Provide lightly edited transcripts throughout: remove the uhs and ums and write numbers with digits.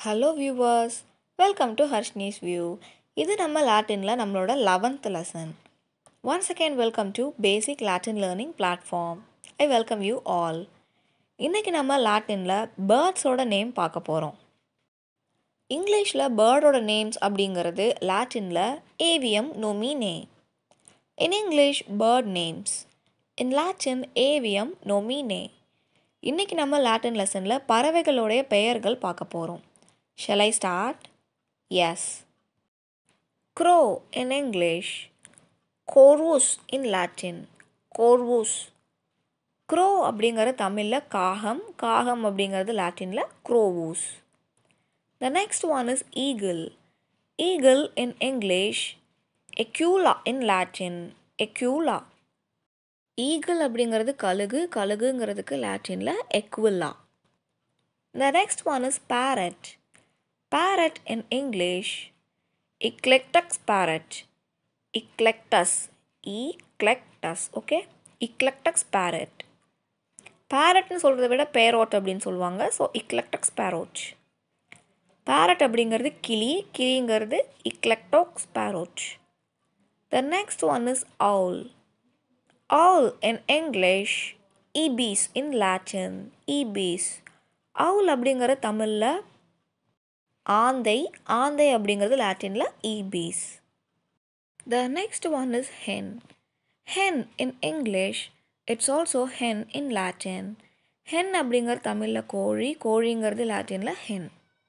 Hello viewers, welcome to Harshni's view. இது நம்ம லாட்டினில் நம்மளோட 11th lesson. Once again welcome to basic Latin learning platform. I welcome you all. இன்றைக்கி நம்ம லாட்டினில் பேர்ட்ஸோட name பார்க்க போகிறோம். இங்கிலீஷில் பேர்டோட நேம்ஸ் அப்படிங்கிறது லாட்டினில் ஏவியம் நொமினே. In English bird names, in Latin ஏவியம் நொமினே. இன்றைக்கி நம்ம லாட்டின் லெசனில் பறவைகளுடைய பெயர்கள் பார்க்க போகிறோம். Shall I start? Yes. Crow in English, corvus in Latin, corvus. Crow அப்படிங்கிற தமிழில் காகம், காகம் அப்படிங்கிறது லாட்டினில் crowus. The next one is eagle. Eagle in English, ecula in Latin, ecula. Eagle அப்படிங்கிறது கழுகு, கழுகுங்கிறதுக்கு லாட்டினில் equilla. The next one is parrot. Parrot in English, Eclectus parrot, Eclectus, Eclectus, okay, Eclectus parrot. Parrotனு சொல்கிறத விட பேரோட் அப்படின்னு சொல்லுவாங்க. So Eclectus parrot. Parrot அப்படிங்கிறது கிளி, கிளிங்கிறது Eclectus parrot. The next one is owl. Owl in English, ibis in Latin, ibis. Owl அப்படிங்கிற தமிழில் ஆந்தை, ஆந்தை அப்படிங்கிறது லாட்டினில் ஈபீஸ். The next one is hen. Hen in English, it's also hen in Latin. Hen அப்படிங்கிற தமிழில் கோழி, கோழிங்கிறது லாட்டினில் hen.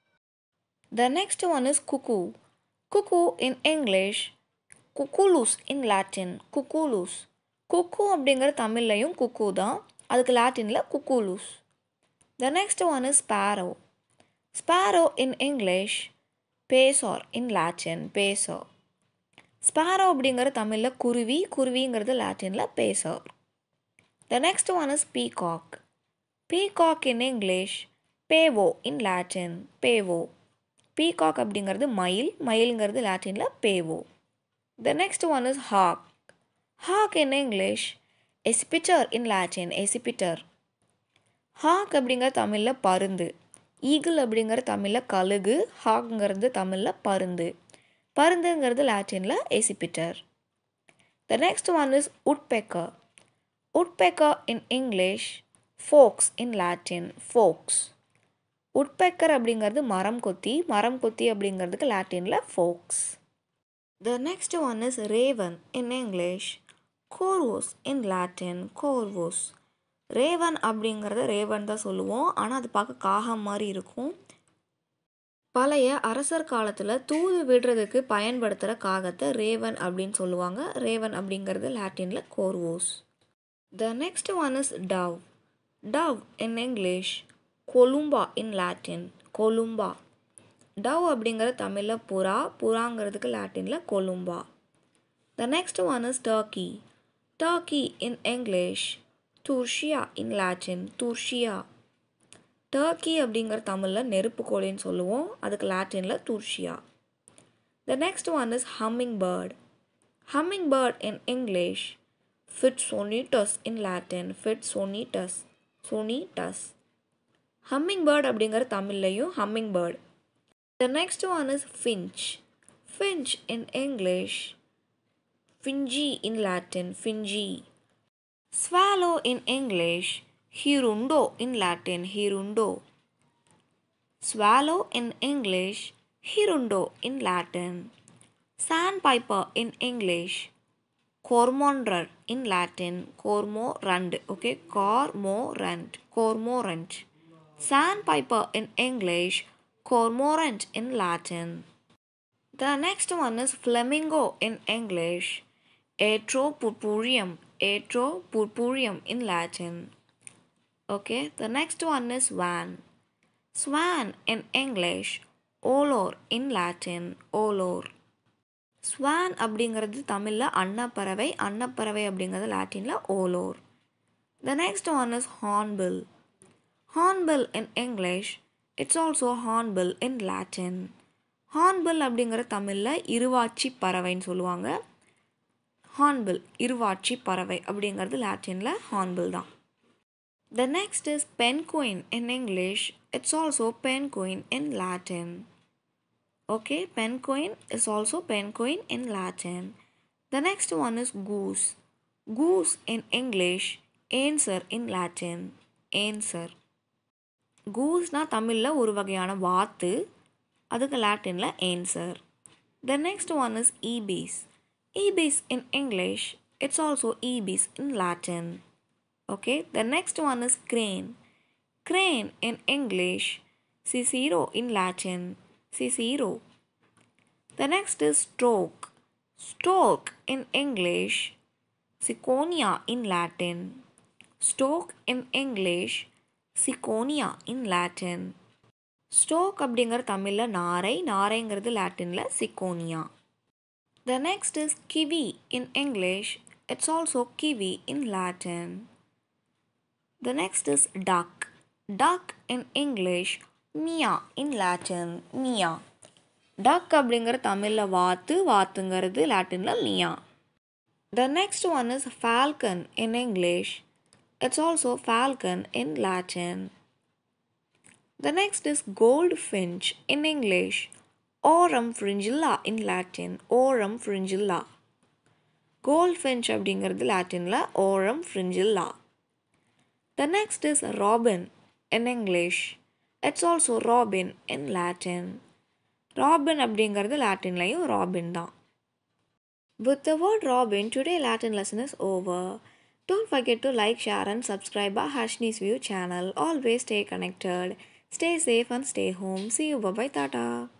The next one is cuckoo. Cuckoo in English, cuculus in Latin, cuculus. cuckoo அப்படிங்கிற தமிழ்லையும் cuckoo தான், அதுக்கு லாட்டினில் cuculus. The next one is sparrow. Sparrow in English, passer in Latin, passer. Sparrow அப்படிங்கிற தமிழில் குருவி, குருவிங்கிறது லாட்டினில் passer. The next one is peacock. Peacock in English, pavo in Latin, pavo. Peacock அப்படிங்கிறது மயில், மயில்ங்கிறது லாட்டினில் pavo. The next one is hawk. Hawk in English, accipiter in Latin, accipiter. Hawk அப்படிங்கிற தமிழில் பருந்து. Eagle அப்படிங்கிற தமிழில் கழுகு, ஹாக்ங்கிறது தமிழில் பருந்து, பருந்துங்கிறது லாட்டினில் accipiter. The next one is woodpecker. Woodpecker in English, fox in Latin, fox. woodpecker அப்படிங்கிறது மரம் கொத்தி, மரம் கொத்தி அப்படிங்கிறதுக்கு லாட்டினில் fox. The next one is raven in English, corvus in Latin, corvus. Raven அப்படிங்கிறத ரேவன் தான் சொல்லுவோம், ஆனால் அது பார்க்க காகம் மாதிரி இருக்கும். பழைய அரசர் காலத்தில் தூது விடுறதுக்கு பயன்படுத்துகிற காகத்தை ரேவன் அப்படின்னு சொல்லுவாங்க. ரேவன் அப்படிங்கிறது லாட்டினில் கோர்வோஸ். The next one is dove. Dove in English, columba in Latin, columba. dove அப்படிங்கிற தமிழில் புறா, புறாங்கிறதுக்கு லாட்டினில் columba. The next one is turkey. Turkey in English, Turcia in Latin, Turcia. Turkey அப்படிங்கிற தமிழில் நெருப்பு கோழின்னு சொல்லுவோம், அதுக்கு லாட்டினில் Turcia. The next one is hummingbird. Hummingbird in English, Phidosonnetus in Latin, Phidosonnetus, Sonnetus. Hummingbird அப்படிங்கிற தமிழ்லையும் hummingbird. The next one is finch. Finch in English, fingi in Latin, fingi. Swallow in English, hirundo in Latin, hirundo. Swallow in English, hirundo in Latin. Sandpiper in English, cormorant in Latin, cormorant, okay, cormorant, cormorant. Sandpiper in English, cormorant in Latin. The next one is flamingo in English, Atropurpureum, Atropurpureum in Latin. Okay, the next one is swan. Swan in English, olor in Latin, olor. Swan அப்படிங்கிறது தமிழில் அன்னப்பறவை, அன்னப்பறவை அப்படிங்கிறது லாட்டினில் olor. The next one is hornbill. Hornbill in English, it's also hornbill in Latin. Hornbill அப்படிங்கிற தமிழில் இருவாச்சி பறவைன்னு சொல்லுவாங்க. Hornbill இருவாட்சி பறவை அப்படிங்கிறது லாட்டினில் ஹார்ன்பில் தான். The next is penguin in English, it's also penguin in Latin. Okay, penguin is also penguin in Latin. The next one is goose. Goose in English, answer in Latin. Answer. கூஸ்னா தமிழில் ஒரு வகையான வாத்து, அதுக்கு லாட்டினில் ஆன்சர். The next one is ibis. Ibis in English, it's also ibis in Latin. Okay, the next one is crane. Crane in English, Cicero in Latin. Cicero. The next is stork. Stork in English, Ciconia in Latin. Stork in English, Ciconia in Latin. Stork அப்படிங்கிற தமிழில் நாரை, நாரைங்கிறது லாட்டினில் சிக்கோனியா. The next is kiwi in English. It's also kiwi in Latin. The next is duck. Duck in English, mia in Latin. Mia. Duck அப்படிங்கிற தமிழில் வாத்து, வாத்துங்கிறது லாட்டினில் மியா. The next one is falcon in English. It's also falcon in Latin. The next is goldfinch in English. Aurum fringilla in Latin. Aurum fringilla. Goldfinch அப்படிங்கிறது லாட்டினில் aurum fringilla. The next is robin in English. It's also robin in Latin. Robin அப்படிங்கிறது லாட்டின்லையும் robin தான். With the word robin, today's Latin lesson is over. Don't forget to like, share and subscribe our Harshni's View channel. Always stay connected. Stay safe and stay home. See you. Bye-bye. Tata.